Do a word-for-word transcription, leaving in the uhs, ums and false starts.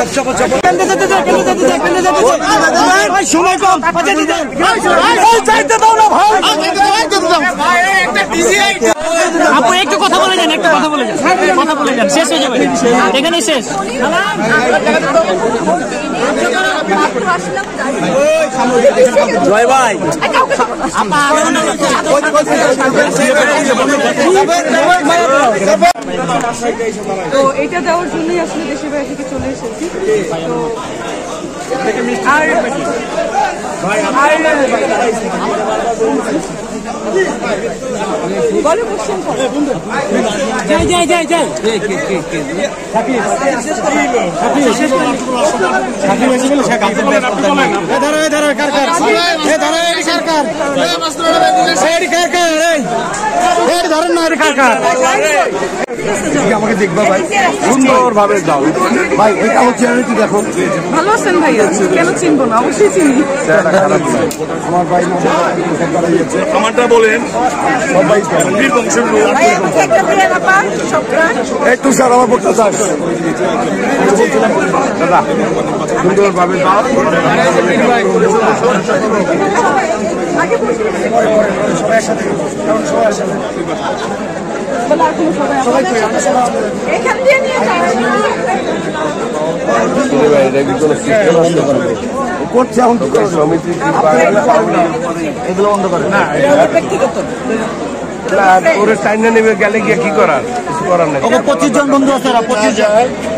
সময় কম চাইতে দাও না ভাই। আপু একটু কথা বলে যান, একটু কথা বলে যান, কথা বলে যান, শেষ হয়ে যাবে এখানেই শেষ। জয় ভাই তো এটা দেওয়ার জন্যই আসলে দেশের বাইরে থেকে চলে এসেছি। তো আর বলে কোশ্চেন করো। যাই যাই যাই যাই আমাকে দেখবা ভাই, সুন্দর ভাবে দাও ভাই। এটা হচ্ছে দেখো, ভালো আছেন ভাইয়া? কেন চিনবো না, অবশ্যই চিনি। আমার ভাই আমারটা বলেন সবাই একটু স্যার আমার পড়তে চাস দাদা, সুন্দর ভাবে দাও। সবাই একসাথে করছে এখন সমিতি এগুলো বন্ধ করে না, ওরে টাইনে নেমে গেলে গিয়ে কি করার, কিছু করার নেই। পঁচিশ জন বন্ধু আছে, পঁচিশ জন